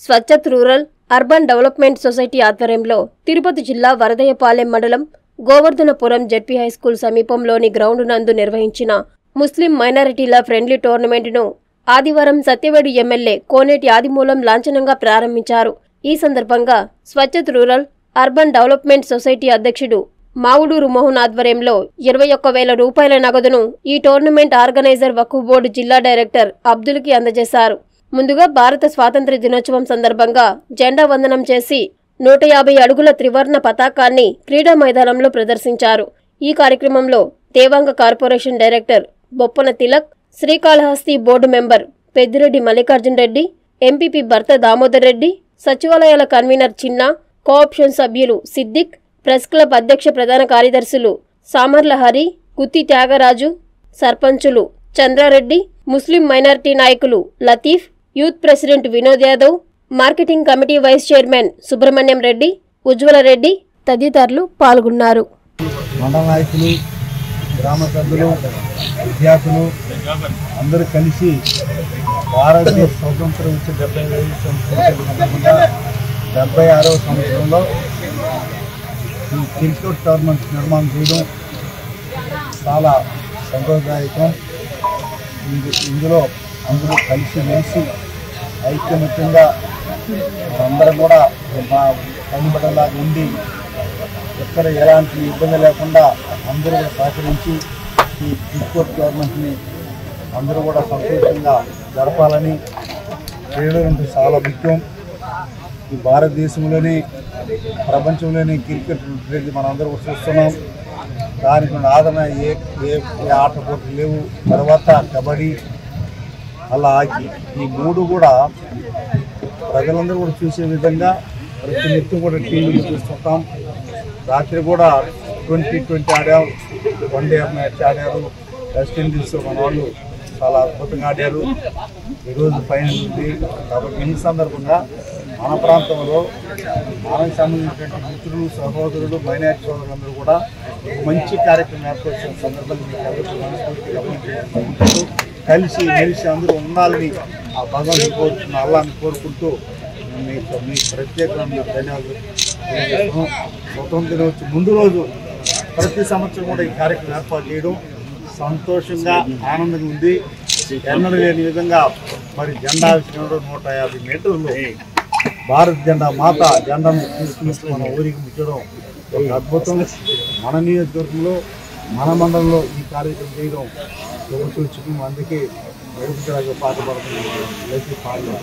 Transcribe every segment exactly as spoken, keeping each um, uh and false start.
Swachhat rural urban development society ఆధ్వర్యంలో తిరుపతి జిల్లా వరదయ్యపాలెం మండలం గోవర్ధనపురం జెడ్పీ హైస్కూల్ సమీపంలోని గ్రౌండ్ నందు నిర్వహించిన ముస్లిం మైనారిటీల ఫ్రెండ్లీ టోర్నమెంట్ను ఆదివారం సత్యవేడు ఎమ్మెల్యే కోనేటి ఆదిమూలం లాంఛనంగా ప్రారంభించారు. ఈ సందర్భంగా Swachhat rural urban development society అధ్యక్షుడు మావుడూరు మోహన్ ఆధ్వర్యంలో ఇరవై ఒక్క వేల రూపాయల నగదును ఈ టోర్నమెంట్ ఆర్గనైజర్ వక్ఫ్ బోర్డు జిల్లా డైరెక్టర్ అబ్దుల్కి అందజేశారు. ముందుగా భారత స్వాతంత్ర్య దినోత్సవం సందర్భంగా జెండా వందనం చేసి నూట యాభై అడుగుల త్రివర్ణ పతాకాన్ని క్రీడా మైదానంలో ప్రదర్శించారు. ఈ కార్యక్రమంలో Devanga corporation director Boppana Tilak, Srikalahasti board member Peddireddy Mallikarjun Reddy, MPP భర్త దామోదర్ రెడ్డి, సచివాలయాల కన్వీనర్ చిన్న, కోఆప్షన్ సభ్యులు సిద్దిక్, ప్రెస్ క్లబ్ అధ్యక్ష ప్రధాన కార్యదర్శులు సామర్ల హరి, గుత్తి త్యాగరాజు, సర్పంచులు చంద్రారెడ్డి, ముస్లిం మైనారిటీ నాయకులు Latif, youth president Vinod Yadav, marketing committee vice chairman Subrahmanyam Reddy, Ujwala Reddy తదితరులు పాల్గొన్నారు. మండల నాయకులు, గ్రామ సభ్యులు, విద్యార్థులు అందరూ కలిసి భారతదేశ స్వతంత్రం వచ్చి డెబ్బై ఐదు సంవత్సరాల డెబ్బై ఆరవ సంవత్సరంలో ఈ క్రికెట్ టోర్నమెంట్ నిర్మాణం చేయడం చాలా సంతోషదాయకం. ఇందులో అందరూ కలిసి మెలిసి ఐక్యమత్యంగా అందరూ కూడా పనిబడలాగా ఉండి ఎక్కడ ఎలాంటి ఇబ్బంది లేకుండా అందరూ కూడా సహకరించి ఈ క్రికెట్ టోర్నమెంట్ని అందరూ కూడా సంతోషంగా జరపాలని క్రీడలు చాలా ముఖ్యం. ఈ భారతదేశంలోని ప్రపంచంలోని క్రికెట్ మనందరూ కూడా చూస్తున్నాం. దానికి ఆదరణ ఏ ఏ ఆట పోటీలు లేవు. తర్వాత కబడ్డీ, అలా హాకీ, ఈ మూడు కూడా ప్రజలందరూ కూడా చూసే విధంగా ప్రతి నిత్యం కూడా టీవీలు చూస్తుంటాం. రాత్రి కూడా ట్వంటీ ట్వంటీ ఆడారు, వన్ డే మ్యాచ్ ఆడారు. వెస్ట్ ఇండీస్ మన వాళ్ళు చాలా అద్భుతంగా ఆడారు. ఈరోజు ఫైనల్ ఉంది. కాబట్టి ఈ సందర్భంగా మన ప్రాంతంలో మనకు సంబంధించినటువంటి మిత్రులు, సహోదరులు, మైనారిటీ సోదరులందరూ కూడా మంచి కార్యక్రమం ఏర్పాటు చేసిన సందర్భంగా మీకు అందరికీ మనస్ఫూర్తిగా గమనించే కలిసి మెలిసి అందరూ ఉండాలని ఆ భగవంతుని కోరుతున్న అల్లాన్ని కోరుకుంటూ మీకు మీకు ప్రత్యేకమైన ధన్యవాదాలు తెలియజేస్తున్నాం. స్వతంత్ర దినోత్సవం ముందు రోజు ప్రతి సంవత్సరం కూడా ఈ కార్యక్రమం ఏర్పాటు చేయడం సంతోషంగా, ఆనందంగా ఉంది. ఎన్నడూ లేని విధంగా మరి జెండా విషయంలో నూట యాభై మీటర్లు భారత జెండా మాత జెండాను తీసుకుని మన ఊరికి ముచ్చడం ఒక అద్భుతం. మన నియోజకవర్గంలో, మన మండలంలో ఈ కార్యక్రమం చేయడం ప్రభుత్వం. అందుకే నడుపుతరాగా పాట పడుతుంది పాటలు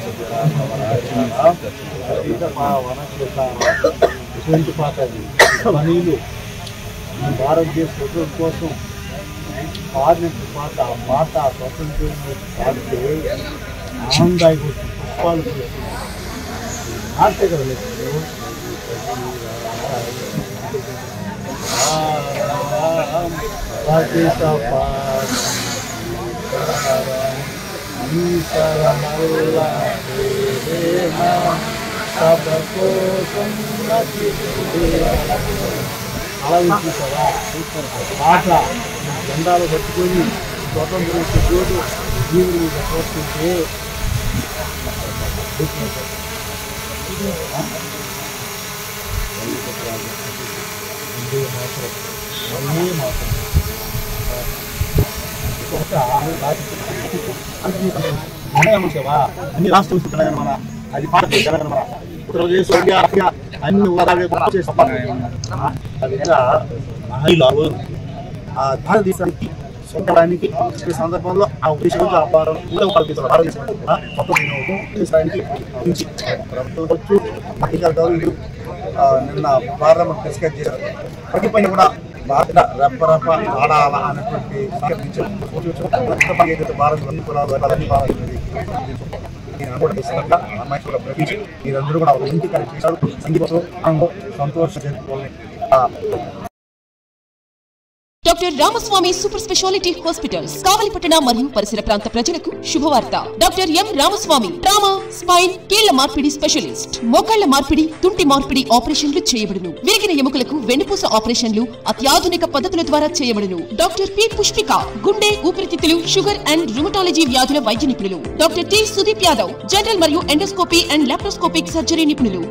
ఇటువంటి పాట మనీలు భారతదేశ స్వతంత్రం కోసం పాడిన పాట. ఆ పాట స్వతంత్రం పాడితే ఆనందానికి వస్తుంది, పుష్పాలు ఆడితే కదా అలా చూసారా పాట జెండాలు పట్టుకొని స్వతంత్రం జోడు జీవులు పోస్తుంటే అన్ని రాష్ట్రాలు తెలంగాణ అది పాట తెలంగాణ ఉత్తరప్రదేశ్, ఇండియా అన్ని భారతదేశానికి సొంతడానికి ఈ సందర్భంలో ఆ ఉద్దేశం ప్రభుత్వం నిన్న పార్లమెంట్ డిస్కస్ చేశారు. ప్రతిపైన కూడా భారత రెప్పరప ఆడాల అనేటువంటి భారత అన్ని కులాలు అన్ని మీరందరూ కూడా ఇంటి కలిసి సంగీతం సంతోషం జరుపుకోవాలి. Doctor Ramaswamy super speciality hospitals కావలిపట్టణ మరియు పరిసర ప్రాంత ప్రజలకు శుభవార్త. Doctor M Ramaswamy trauma, spine, కీళ్ల మార్పిడి స్పెషలిస్ట్. మోకాళ్ల మార్పిడి, తుంటి మార్పిడి ఆపరేషన్లు చేయబడును. విరిగిన ఎముకలకు వెన్నుపూస ఆపరేషన్లు అత్యాధునిక పద్ధతుల ద్వారా చేయబడును. డాక్టర్ పి పుష్పిక గుండె, ఊపిరితిత్తులు, షుగర్ అండ్ రుమటాలజీ వ్యాధుల వైద్య నిపుణులు. Doctor T Sudeep Yadav general మరియు ఎండోస్కోపీ అండ్ లాప్రోస్కోపిక్ సర్జరీ నిపుణులు.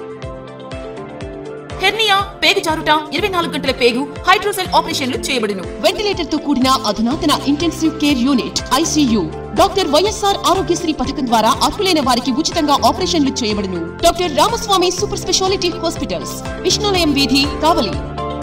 హెర్నియా, పేగు జారుట, ఇరవై నాలుగు గంటల పేగు, హైడ్రోసెల్ ఆపరేషన్లు చేయబడును. వెంటిలేటర్ తో కూడిన అధునాతన intensive care unit ICU. Doctor YSR Aarogyasri పథకం ద్వారా అర్హులైన వారికి ఉచితంగా ఆపరేషన్లు చేయబడును. Doctor Ramaswamy super speciality hospitals, Vishnulayam వీధి, కావలి.